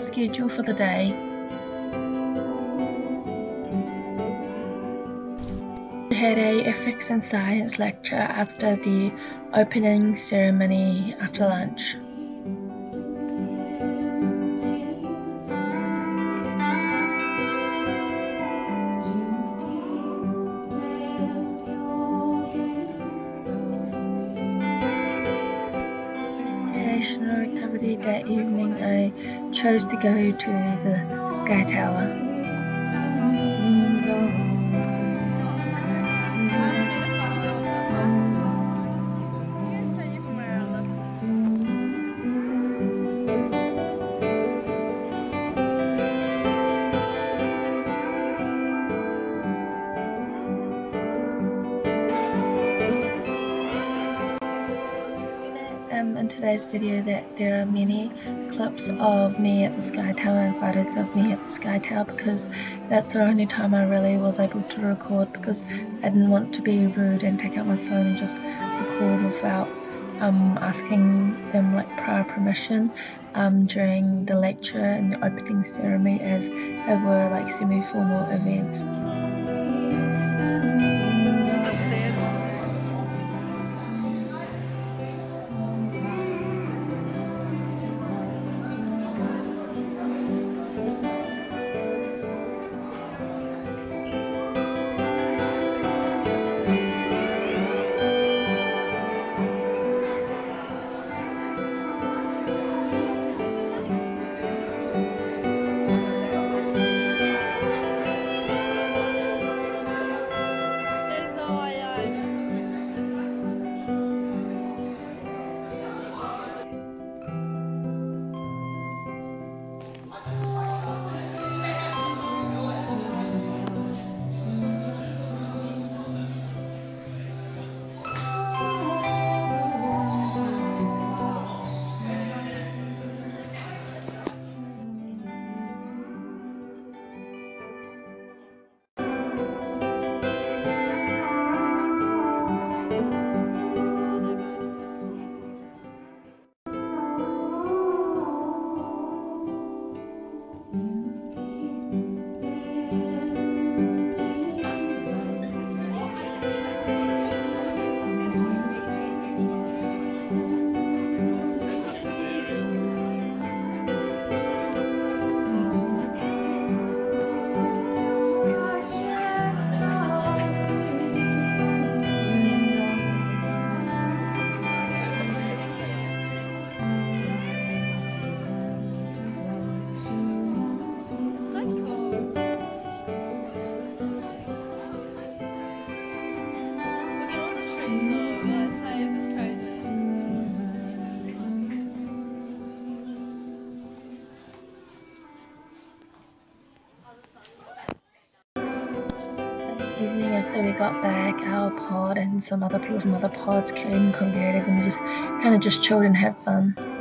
schedule for the day. We had a ethics and science lecture after the opening ceremony after lunch. Activity that evening, I chose to go to the Sky Tower. In today's video that there are many clips of me at the Sky Tower and photos of me at the Sky Tower, because that's the only time I really was able to record, because I didn't want to be rude and take out my phone and just record without asking them like prior permission during the lecture and the opening ceremony, as they were like semi-formal events. Evening after we got back, our pod and some other people from other pods came and congregated, and we just kind of chilled and had fun.